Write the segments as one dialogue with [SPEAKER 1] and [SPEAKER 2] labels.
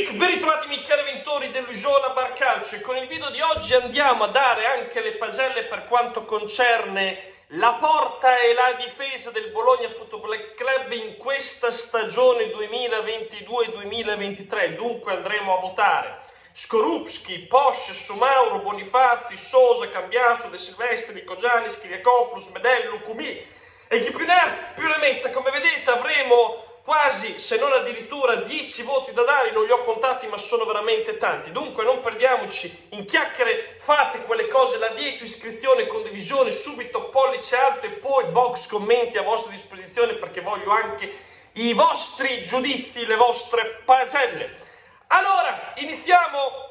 [SPEAKER 1] Clic, ben ritrovati miei cari avventori dell'Ugiona Bar Calcio, e con il video di oggi andiamo a dare anche le pagelle per quanto concerne la porta e la difesa del Bologna Football Club in questa stagione 2022-2023. Dunque andremo a votare Skorupski, Posch, Somauro, Bonifazi, Sosa, Cambiaso, De Silvestri, Kojani, Kyriakopoulos, Medel, Lukumi e chi più ne ha più ne metta. Come vedete avremo quasi, se non addirittura, 10 voti da dare. Non li ho contati, ma sono veramente tanti. Dunque non perdiamoci in chiacchiere, fate quelle cose là dietro, iscrizione, condivisione, subito pollice alto e poi box commenti a vostra disposizione, perché voglio anche i vostri giudizi, le vostre pagelle. Allora, iniziamo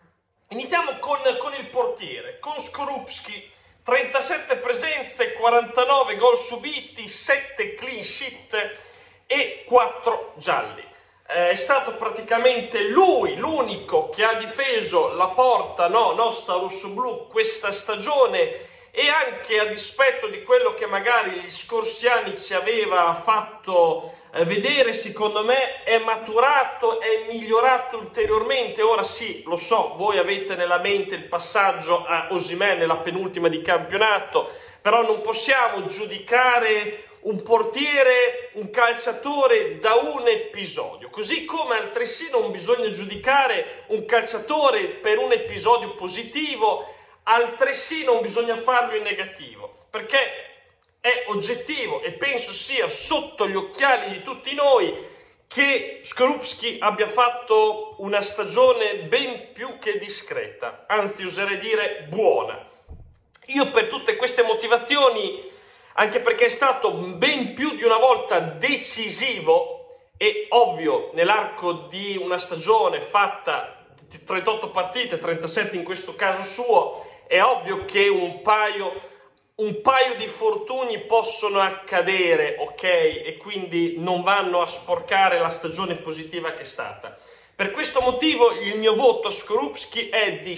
[SPEAKER 1] con il portiere, con Skorupski. 37 presenze, 49 gol subiti, 7 clean sheet e 4 gialli. È stato praticamente lui l'unico che ha difeso la porta nostra rossoblù questa stagione, e anche a dispetto di quello che magari gli scorsi anni ci aveva fatto vedere, secondo me è maturato, è migliorato ulteriormente. Ora sì, lo so, voi avete nella mente il passaggio a Osimhen nella penultima di campionato, però non possiamo giudicare un portiere, un calciatore da un episodio, così come altresì non bisogna giudicare un calciatore per un episodio positivo, altresì non bisogna farlo in negativo, perché è oggettivo e penso sia sotto gli occhiali di tutti noi che Skorupski abbia fatto una stagione ben più che discreta, anzi oserei dire buona. Io per tutte queste motivazioni, anche perché è stato ben più di una volta decisivo, e ovvio nell'arco di una stagione fatta di 38 partite, 37 in questo caso suo, è ovvio che un paio di infortuni possono accadere, ok? E quindi non vanno a sporcare la stagione positiva che è stata. Per questo motivo il mio voto a Skorupski è di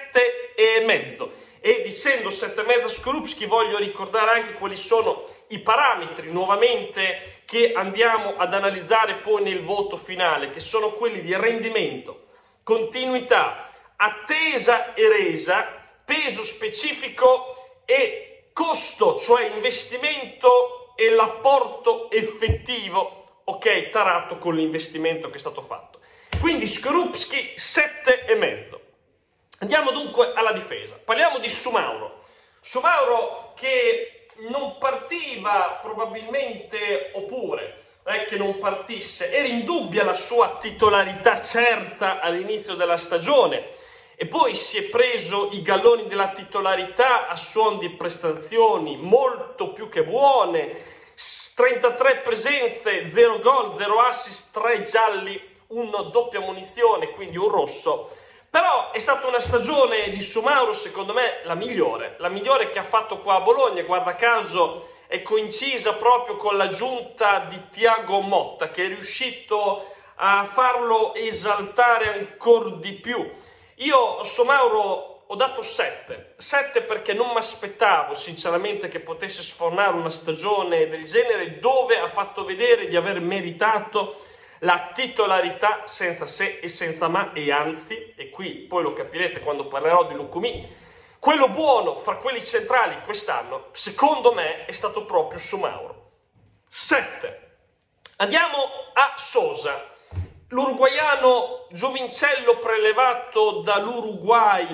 [SPEAKER 1] 7,5. E dicendo 7,5 a Skorupski voglio ricordare anche quali sono i parametri nuovamente che andiamo ad analizzare poi nel voto finale, che sono quelli di rendimento, continuità, attesa e resa, peso specifico e costo, cioè investimento e l'apporto effettivo, ok, tarato con l'investimento che è stato fatto. Quindi Skorupski 7,5. Andiamo dunque alla difesa. Parliamo di Somauro. Somauro che non partiva probabilmente, oppure che non partisse, era indubbia la sua titolarità certa all'inizio della stagione, e poi si è preso i galloni della titolarità a suon di prestazioni molto più che buone. 33 presenze, 0 gol, 0 assist, 3 gialli, una doppia munizione, quindi un rosso. Però è stata una stagione di Somauro, secondo me, la migliore che ha fatto qua a Bologna. Guarda caso è coincisa proprio con l'aggiunta di Thiago Motta, che è riuscito a farlo esaltare ancora di più. Io a Somauro ho dato 7 perché non mi aspettavo sinceramente che potesse sfornare una stagione del genere, dove ha fatto vedere di aver meritato la titolarità senza se e senza ma, e anzi, e qui poi lo capirete quando parlerò di Lukumi, quello buono fra quelli centrali quest'anno, secondo me, è stato proprio Somauro. 7. Andiamo a Sosa, l'uruguaiano giovincello prelevato dall'Uruguay,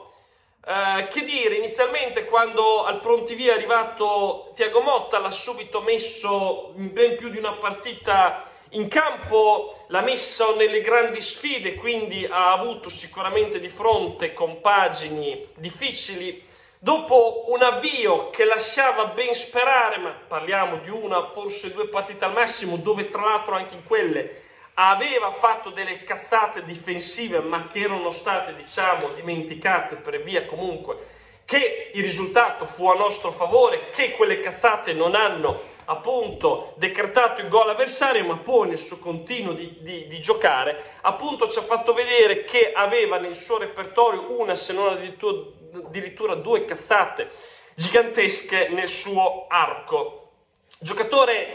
[SPEAKER 1] che dire, inizialmente quando al prontivia è arrivato Thiago Motta l'ha subito messo in ben più di una partita in campo, l'ha messa nelle grandi sfide, quindi ha avuto sicuramente di fronte compagini difficili. Dopo un avvio che lasciava ben sperare, ma parliamo di una, forse 2 partite al massimo, dove tra l'altro anche in quelle aveva fatto delle cazzate difensive, ma che erano state, diciamo, dimenticate per via comunque che il risultato fu a nostro favore, che quelle cazzate non hanno appunto decretato il gol avversario, ma poi nel suo continuo di giocare appunto ci ha fatto vedere che aveva nel suo repertorio una, se non addirittura 2 cazzate gigantesche nel suo arco. Giocatore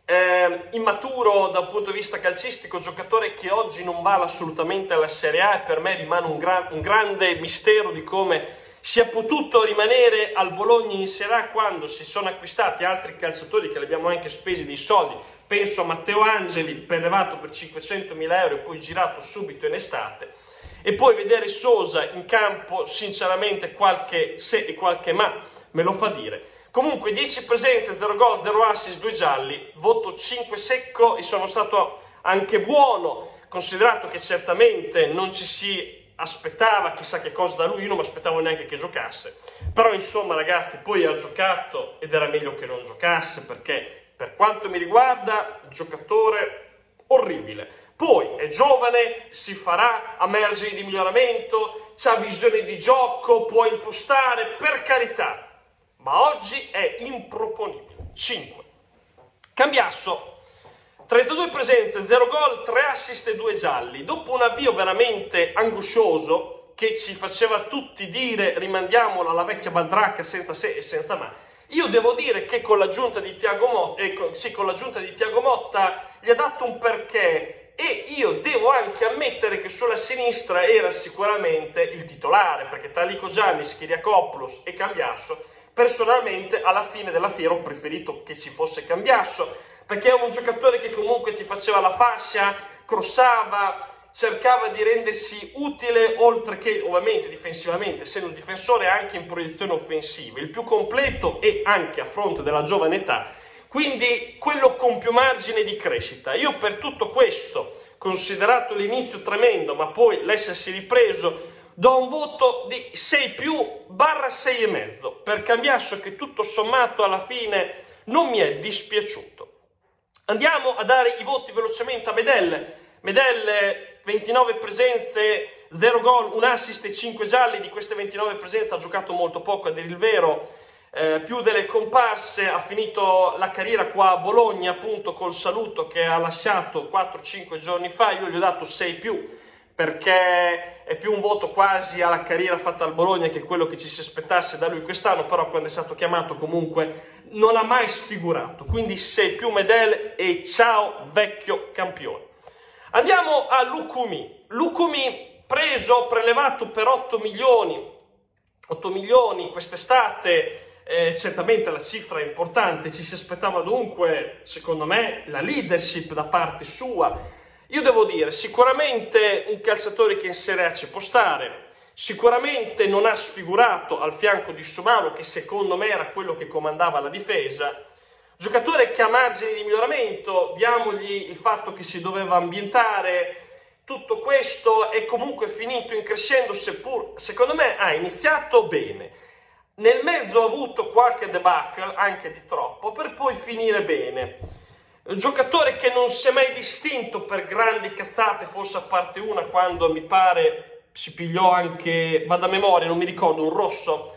[SPEAKER 1] immaturo dal punto di vista calcistico, giocatore che oggi non vale assolutamente alla Serie A, e per me rimane un grande mistero di come sia potuto rimanere al Bologna in Serie A quando si sono acquistati altri calciatori che li abbiamo anche spesi dei soldi. Penso a Matteo Angeli, prelevato per 500.000 euro e poi girato subito in estate, e poi vedere Sosa in campo, sinceramente qualche se e qualche ma me lo fa dire. Comunque 10 presenze, 0 gol, 0 assist, 2 gialli, voto 5 secco, e sono stato anche buono, considerato che certamente non ci si aspettava chissà che cosa da lui, io non mi aspettavo neanche che giocasse, però insomma ragazzi, poi ha giocato ed era meglio che non giocasse, perché per quanto mi riguarda giocatore orribile. Poi è giovane, si farà, ha margini di miglioramento, ha visione di gioco, può impostare, per carità, ma oggi è improponibile. 5. Cambiasso, 32 presenze, 0 gol, 3 assist e 2 gialli. Dopo un avvio veramente angoscioso che ci faceva tutti dire rimandiamola alla vecchia baldracca senza se e senza ma, io devo dire che con l'aggiunta di Thiago Motta gli ha dato un perché, e io devo anche ammettere che sulla sinistra era sicuramente il titolare, perché tra Lico Giannis, Kyriakopoulos e Cambiasso, personalmente alla fine della fiera ho preferito che ci fosse Cambiasso, perché è un giocatore che comunque ti faceva la fascia, crossava, cercava di rendersi utile, oltre che ovviamente difensivamente, essendo un difensore anche in proiezione offensiva, il più completo e anche a fronte della giovane età, quindi quello con più margine di crescita. Io per tutto questo, considerato l'inizio tremendo, ma poi l'essersi ripreso, do un voto di 6+/6,5 per Cambiasso, che tutto sommato alla fine non mi è dispiaciuto. Andiamo a dare i voti velocemente a Medel. 29 presenze, 0 gol, 1 assist e 5 gialli. Di queste 29 presenze ha giocato molto poco, a dire il vero, più delle comparse. Ha finito la carriera qua a Bologna appunto col saluto che ha lasciato 4-5 giorni fa. Io gli ho dato 6+, perché è più un voto quasi alla carriera fatta al Bologna che quello che ci si aspettasse da lui quest'anno, però quando è stato chiamato comunque non ha mai sfigurato, quindi 6+ Medel, e ciao vecchio campione. Andiamo a Lukumi. Lukumi prelevato per 8 milioni quest'estate, certamente la cifra è importante, ci si aspettava dunque, secondo me, la leadership da parte sua. Io devo dire, sicuramente un calciatore che in Serie A ci può stare, sicuramente non ha sfigurato al fianco di Soumare, che secondo me era quello che comandava la difesa, giocatore che ha margini di miglioramento, diamogli il fatto che si doveva ambientare, tutto questo è comunque finito in crescendo, seppur secondo me ha iniziato bene. Nel mezzo ha avuto qualche debacle, anche di troppo, per poi finire bene. Giocatore che non si è mai distinto per grandi cazzate, forse a parte una quando mi pare si pigliò anche, vado a memoria, non mi ricordo, un rosso,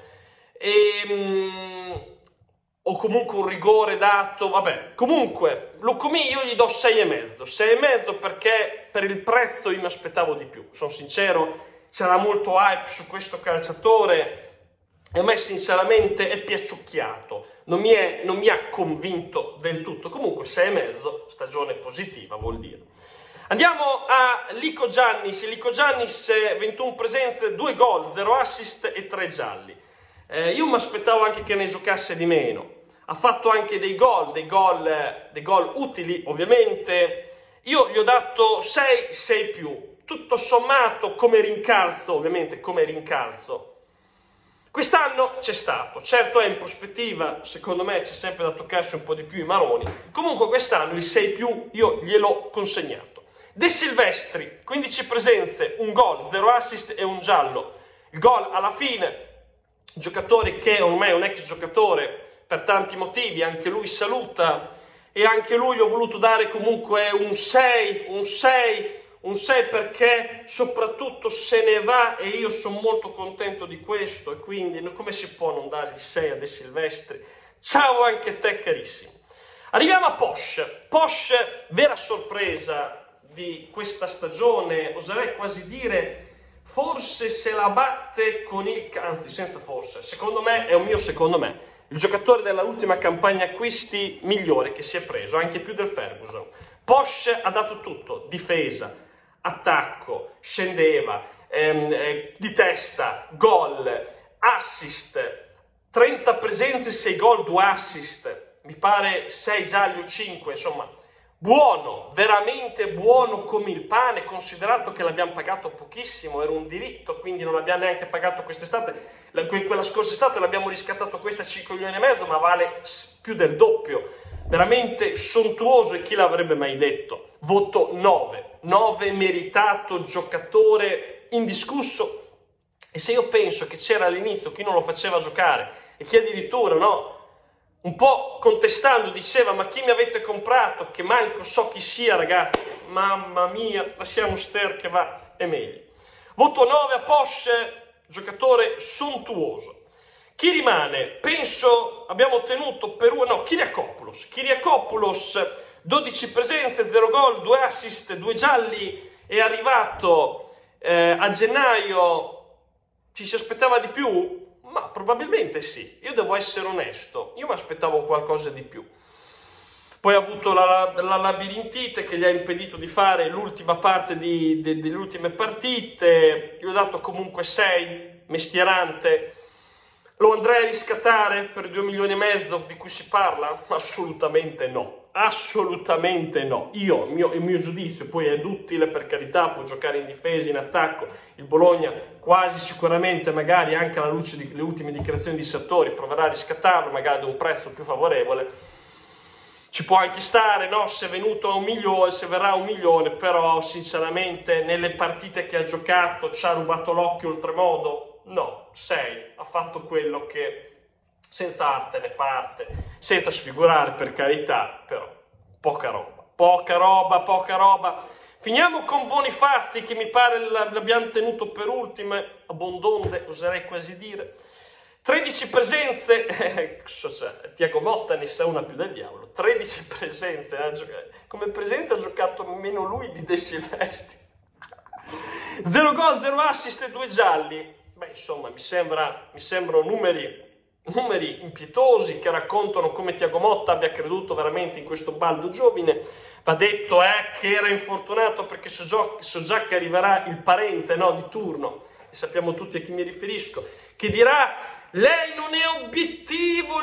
[SPEAKER 1] o comunque un rigore dato, vabbè. Comunque, Lukumi io gli do 6,5 perché per il prezzo io mi aspettavo di più, sono sincero, c'era molto hype su questo calciatore e a me sinceramente è piaciucchiato, non mi ha convinto del tutto. Comunque 6,5, stagione positiva vuol dire. Andiamo a Lico Giannis. 21 presenze, 2 gol, 0 assist e 3 gialli. Io mi aspettavo anche che ne giocasse di meno. Ha fatto anche dei gol utili ovviamente. Io gli ho dato 6+. Tutto sommato come rincalzo, ovviamente come rincalzo. Quest'anno c'è stato, certo è in prospettiva, secondo me c'è sempre da toccarsi un po' di più i maroni, comunque quest'anno il 6+ io gliel'ho consegnato. De Silvestri, 15 presenze, 1 gol, 0 assist e 1 giallo. Il gol alla fine, giocatore che ormai è un ex giocatore per tanti motivi, anche lui saluta e anche lui gli ho voluto dare comunque un 6 perché soprattutto se ne va e io sono molto contento di questo, e quindi come si può non dargli 6 a De Silvestri? Ciao anche te carissimo. Arriviamo a Posch, vera sorpresa di questa stagione, oserei quasi dire, forse se la batte con il, anzi senza forse, secondo me, è un mio secondo me, il giocatore dell'ultima campagna acquisti migliore che si è preso, anche più del Ferguson. Posch ha dato tutto, difesa, attacco, scendeva, di testa, gol, assist, 30 presenze, 6 gol, 2 assist, mi pare 6 gialli o 5, insomma, buono, veramente buono come il pane, considerato che l'abbiamo pagato pochissimo, era un diritto, quindi non l'abbiamo neanche pagato quest'estate, quella scorsa estate l'abbiamo riscattato questa 5 milioni e mezzo, ma vale più del doppio, veramente sontuoso, e chi l'avrebbe mai detto? Voto 9 meritato, giocatore indiscusso. E se io penso che c'era all'inizio chi non lo faceva giocare e chi addirittura, no, un po' contestando diceva: ma chi mi avete comprato, che manco so chi sia, ragazzi, mamma mia, lasciamo stare che va, è meglio. Voto 9 a Posch, giocatore sontuoso. Chi rimane? Penso abbiamo ottenuto Kyriakopoulos, 12 presenze, 0 gol, 2 assist, 2 gialli, è arrivato a gennaio. Ci si aspettava di più? Ma probabilmente sì, io devo essere onesto, io mi aspettavo qualcosa di più. Poi ha avuto la labirintite che gli ha impedito di fare l'ultima parte delle ultime partite, gli ho dato comunque 6, mestierante. Lo andrei a riscattare per 2 milioni e mezzo di cui si parla? Assolutamente no, assolutamente no. Il mio giudizio poi è duttile, per carità, può giocare in difesa, in attacco. Il Bologna quasi sicuramente, magari anche alla luce delle ultime dichiarazioni di Sartori, proverà a riscattarlo, magari ad un prezzo più favorevole. Ci può anche stare, no? Se è venuto a 1 milione, se verrà a 1 milione, però sinceramente nelle partite che ha giocato ci ha rubato l'occhio oltremodo? No, 6, ha fatto quello che senza arte ne parte, senza sfigurare, per carità, però poca roba. Finiamo con Bonifazi, che mi pare l'abbiamo tenuto per ultime, abbondonde, oserei quasi dire. 13 presenze, Tiago Motta ne sa una più del diavolo, 13 presenze, come presenza ha giocato meno lui di De Silvestri. 0 gol, 0 assist e 2 gialli. Beh, insomma, mi sembrano numeri impietosi che raccontano come Tiago Motta abbia creduto veramente in questo baldo giovine. Va detto che era infortunato, perché so già che arriverà il parente, no, di turno, e sappiamo tutti a chi mi riferisco, che dirà: lei non è obiettivo,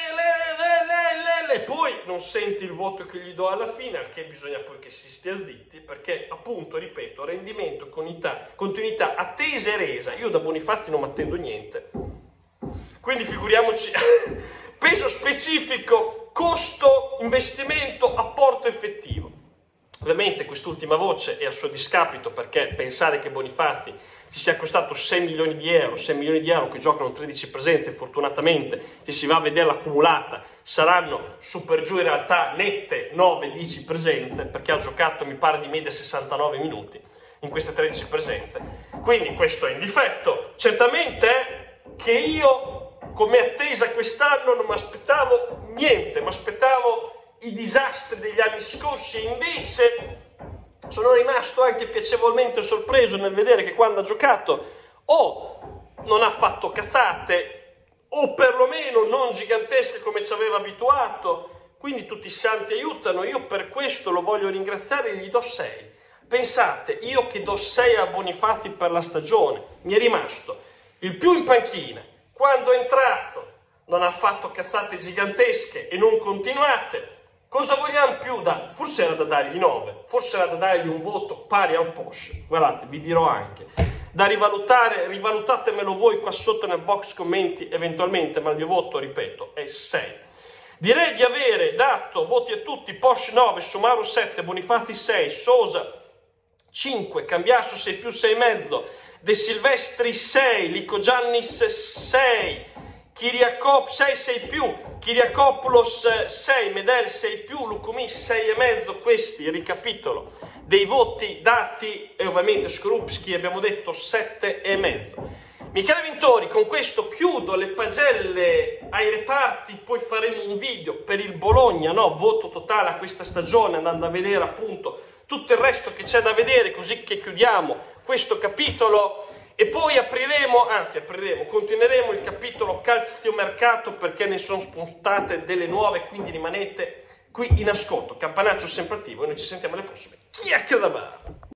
[SPEAKER 1] lei, poi non senti il voto che gli do alla fine, al che bisogna poi che si stia zitti, perché appunto, ripeto, rendimento, continuità, attesa e resa. Io da Bonifazi non mi attendo niente, quindi figuriamoci. Peso specifico, costo, investimento, apporto effettivo. Ovviamente quest'ultima voce è a suo discapito, perché pensare che Bonifazi ci sia costato 6 milioni di euro che giocano 13 presenze, fortunatamente, se si va a vedere l'accumulata, saranno su per giù in realtà nette 9-10 presenze, perché ha giocato, mi pare, di media 69 minuti in queste 13 presenze. Quindi questo è in difetto. Certamente che io, come attesa quest'anno, non mi aspettavo niente, mi aspettavo i disastri degli anni scorsi, e invece sono rimasto anche piacevolmente sorpreso nel vedere che quando ha giocato o non ha fatto cazzate, o perlomeno non gigantesche come ci aveva abituato, quindi tutti i santi aiutano. Io per questo lo voglio ringraziare e gli do 6. Pensate, io che do 6 a Bonifazi per la stagione, mi è rimasto il più in panchina, quando è entrato non ha fatto cazzate gigantesche e non continuate. Cosa vogliamo più da? Forse era da dargli 9, forse era da dargli un voto pari al Posch. Guardate, vi dirò anche, da rivalutare, rivalutatemelo voi qua sotto nel box commenti eventualmente, ma il mio voto, ripeto, è 6. Direi di avere dato voti a tutti: Posch 9, Somaro 7, Bonifazi 6, Sosa 5, Cambiasso 6 più 6,5, De Silvestri 6, Lico Giannis 6, Kyriakopoulos 6 più, Kyriakopoulos 6, Medel 6 più, Lucumi 6,5. Questi, ricapitolo, dei voti dati, e ovviamente Skorupski abbiamo detto 7,5. Michele Vintori, con questo chiudo le pagelle ai reparti, poi faremo un video per il Bologna, no? Voto totale a questa stagione, andando a vedere appunto tutto il resto che c'è da vedere, così che chiudiamo questo capitolo. E poi continueremo il capitolo calziomercato perché ne sono spuntate delle nuove, quindi rimanete qui in ascolto, campanaccio sempre attivo e noi ci sentiamo alle prossime chiacchiere da bar.